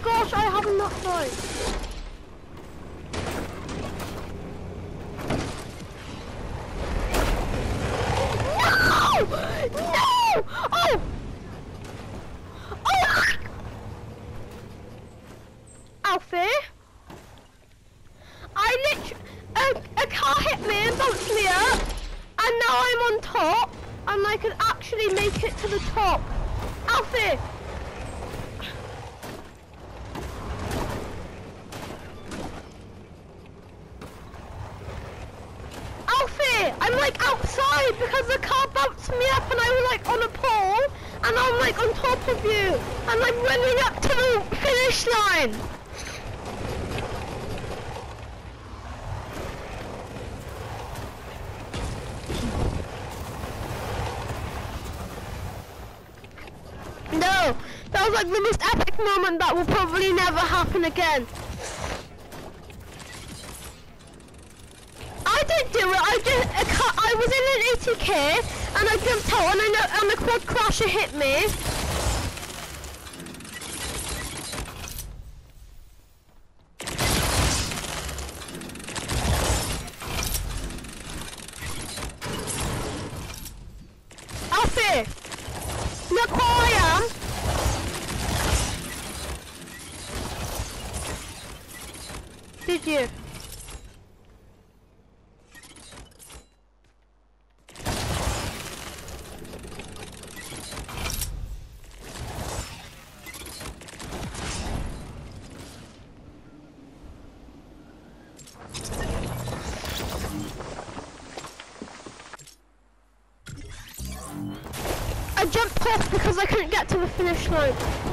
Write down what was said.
gosh, I have enough time. No! No! Oh! Oh! Alfie? A car hit me and bumped me up, and now I'm on top, and I can actually make it to the top. Alfie! Alfie! I'm like outside because the car bumped me up and I was like on a pole, and I'm like on top of you, and I'm running up to the finish line. No, that was like the most epic moment that will probably never happen again. I didn't do it, I was in an 80k and I jumped out and the quad crasher hit me. Alfie! Look where I am! Did you? I jumped off because I couldn't get to the finish line.